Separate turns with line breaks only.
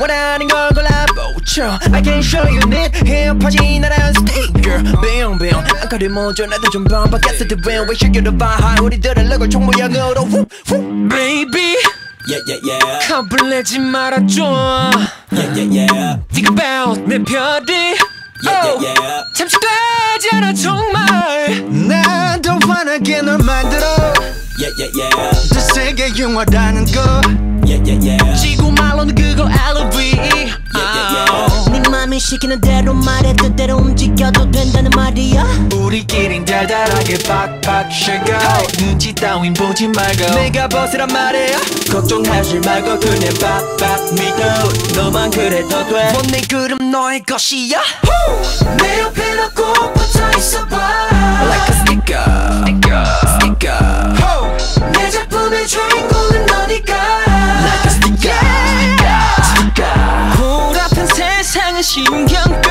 원하는 걸 골라보죠. I can show you need 힙하지 나란 스티커 빙빙 안가를 모조 나도 좀 반박했을 때 when we should get a vibe 우리들은 럭을 총 모양으로 Baby 겁을 내지 말아줘 Think about 내 별이 잠시까지 않아 정말 난 더 환하게 널 만들어 더 세게 융화라는 거 지구 말로는 그거 LV
네 맘이 시키는 대로 말해 뜻대로 움직여도 된다는 말이야
우리끼린 달달하게 빡빡 쉐고 눈치 따윈 보지 말고 내가 벗으란 말이야 걱정하지 말고 그냥 빡빡 믿어 너만 그래도 돼 내 그름 너의 것이야 내 옆에 너 꼭 붙어있어봐 Like a sticker 내 작품의 주인공은 너니까 Like a sticker 보라픈 세상은 신경